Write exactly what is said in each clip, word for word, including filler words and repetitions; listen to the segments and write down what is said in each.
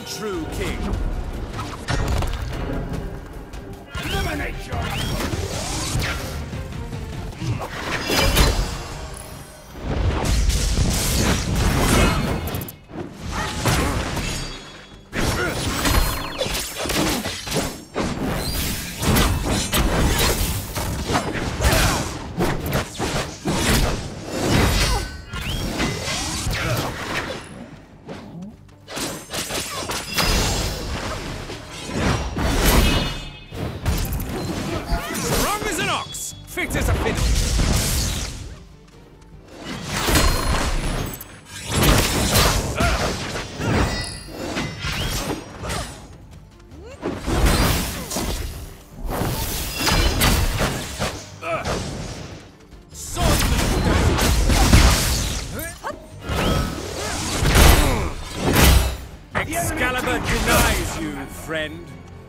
true king. Eliminate your Fit as a fiddle. Excalibur denies you, friend.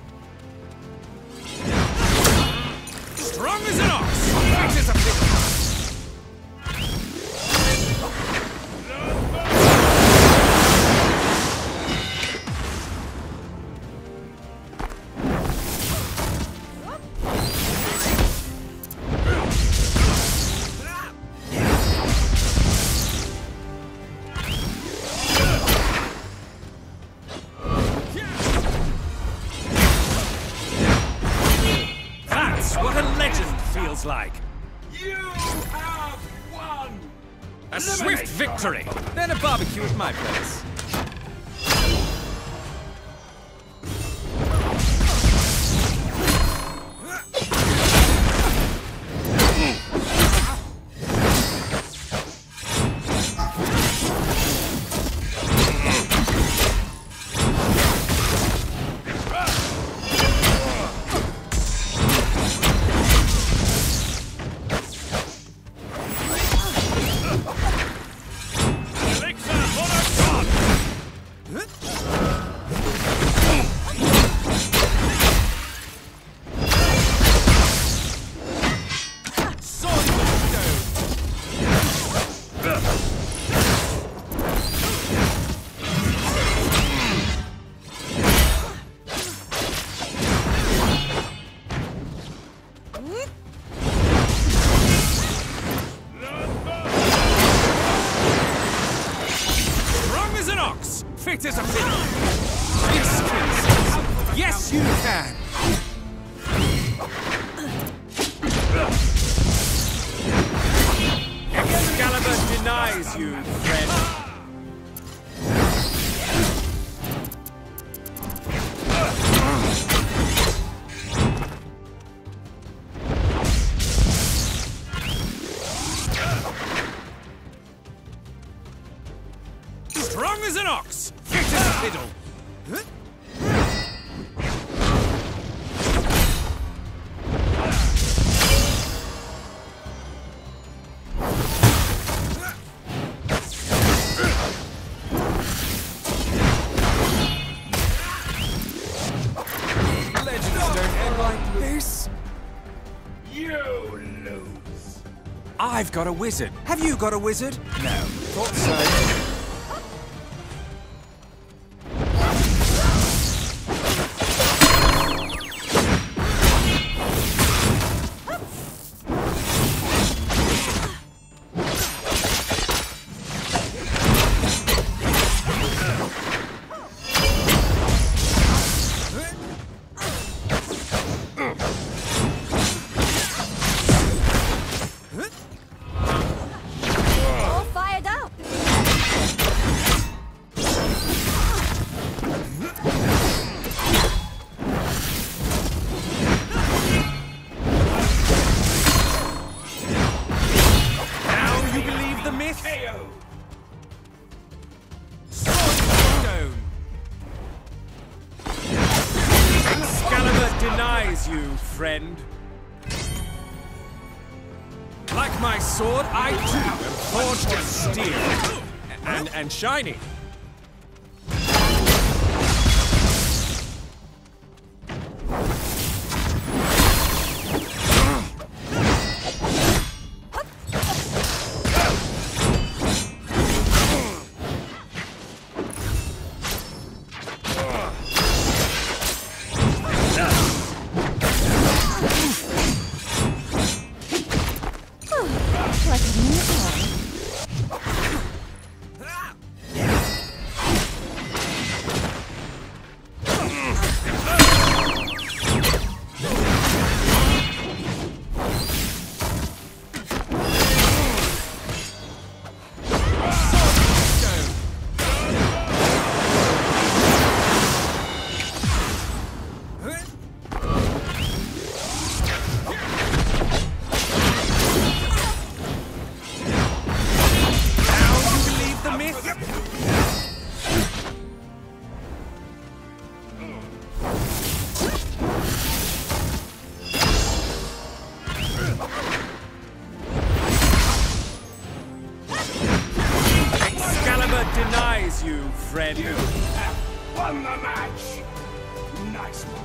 Strong as an ox! Fit as a fiddle! That's what a legend feels like. You have won! A swift victory! Then a barbecue at my place. Fit as a fiddle. This kills. Yes, you can. Excalibur denies you, friend. Strong as an ox, fit as a fiddle. Huh? Legends don't end like this. You lose. I've got a wizard. Have you got a wizard? No. Thought so. Excalibur denies you, friend. Like my sword, I too am forged of steel. And, and shiny. friend. You have won the match! Nice one.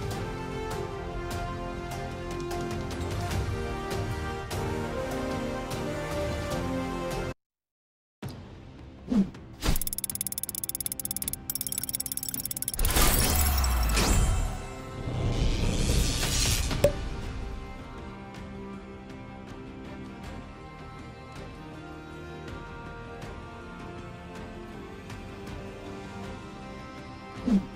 Hmm.